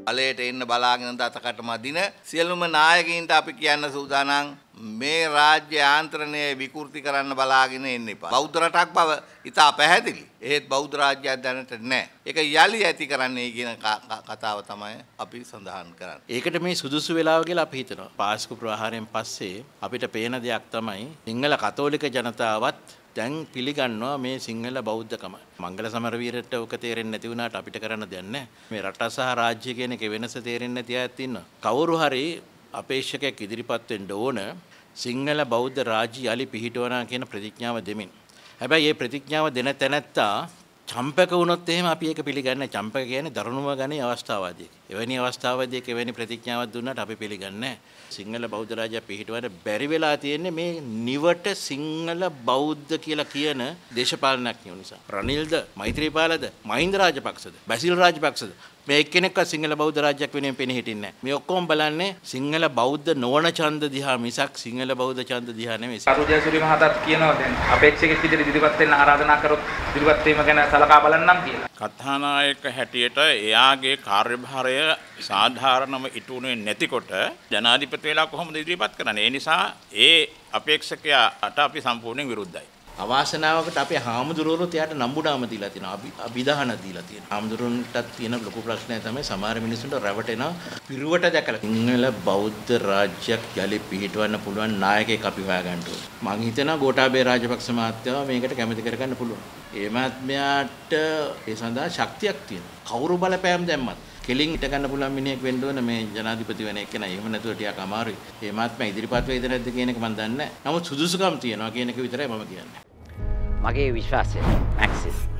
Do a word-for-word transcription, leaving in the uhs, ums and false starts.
බලයට එන්න බලාගෙන දතකට මදින සියලුම නායකයින්ට අපි කියන්න සූදානම් මේ රාජ්‍ය ආන්ත්‍රණය විකෘති කරන්න බලාගෙන එන්න එපා. බෞද්ධ රටක් බව ඉතා පැහැදිලි. ඒත් බෞද්ධ රාජ්‍යයක් දැනට නැහැ. ඒක යලි ඇති කරන්නේ කියන කතාව තමයි අපි සඳහන් කරන්නේ. ඒකට මේ සුදුසු වෙලාව කියලා අපි හිතනවා. පාස්කු ප්‍රහාරයෙන් පස්සේ අපිට පේන දෙයක් තමයි සිංහල කතෝලික ජනතාවත් දැන් පිළිගන්නවා මේ සිංහල බෞද්ධකම. මංගල සමරවීරට ඔක තේරෙන්නේ නැති වුණාට අපිට කරන්න දෙයක් නැහැ. මේ රට සහ රාජ්‍ය කියන එක වෙනස තේරෙන්නේ නැති අයත් ඉන්නවා. කවුරු හරි අපේක්ෂකයෙක් ඉදිරිපත් වෙන්න ඕන සිංහල බෞද්ධ රාජ්‍ය යලි පිහිටවනා කියන ප්‍රතිඥාව දෙමින්. හැබැයි මේ ප්‍රතිඥාව දෙන තැනැත්තා චම්පක වුණොත් එහෙම අපි ඒක පිළිගන්නේ නැහැ. චම්පක කියන්නේ දරුණුම ගණේ අවස්ථාවාදී. එවැනි අවස්ථාවදී එවැනි ප්‍රතිඥාවක් දුන්නාට අපි පිළිගන්නේ නැහැ. සිංහල බෞද්ධ රාජ්‍ය පිහිටවන්න බැරි වෙලා තියෙන්නේ මේ නිවට සිංහල බෞද්ධ කියලා කියන දේශපාලනඥයෝ නිසා. රනිල්ද, මෛත්‍රීපාලද, මහින්ද රාජපක්ෂද, බැසිල් රාජපක්ෂද මේ එක්කෙනෙක්වත් සිංහල බෞද්ධ රාජ්‍යයක් වෙනුවෙන් පෙනී හිටින්නේ නැහැ. මේ ඔක්කොම බලන්නේ සිංහල බෞද්ධ නොවන ඡන්ද දිහා මිසක් සිංහල බෞද්ධ ඡන්ද දිහා නෙමෙයි. අරුජයසුරි මහතාත් කියනවා දැන් අපේක්ෂකෙක් විදිහට ඉදිරිපත් වෙන්න ආරාධනා කරොත් ඉදිරිපත් වීම ගැන සලකා බලන්නම් කියලා. කථානායක හැටියට එයාගේ කාර්යභාරය සාධාරණව ඉටුුනේ නැතිකොට ජනාධිපති වෙලා කොහොමද ඉදිරිපත් කරන්නේ? ඒ නිසා ඒ අපේක්ෂකයාට අපි සම්පූර්ණයෙන් විරුද්ධයි. අවාසනාවකට අපේ හාමුදුරුවෝත් එයාට නම්බුනාම දීලා තියෙනවා. අභිදාන දීලා තියෙනවා. හාමුදුරුවන්ටත් තියෙන ලොකු ප්‍රශ්නය තමයි සමහර මිනිස්සුන්ට රැවටෙනවා පිරුවට දැකලා. සිංහල බෞද්ධ රාජ්‍යයක් යලි පිහිටවන්න පුළුවන් නායකයෙක් අපි හොයාගන්න ඕනේ. මං හිතනවා ගෝඨාභය රාජපක්ෂ මහත්තයා මේකට කැමති කරගන්න පුළුවන්. ඒ මහත්මයාට ඒ සඳහා ශක්තියක් තියෙනවා. කවුරු බලපෑම් දැම්මත් කෙලින් හිට ගන්න පුළුවන් මිනිහෙක් වෙන්න ඕන මේ ජනාධිපති වෙන එක නෑ. එහෙම නැතුව ටිකක් අමාරුයි. මේ මහත්මයා ඉදිරිපත් වෙයිද නැද්ද කියන එක මම දන්නේ නෑ. නමුත් සුදුසුකම් තියෙනවා කියන එක විතරයි මම කියන්නේ. මගේ විශ්වාසය මැක්සිස්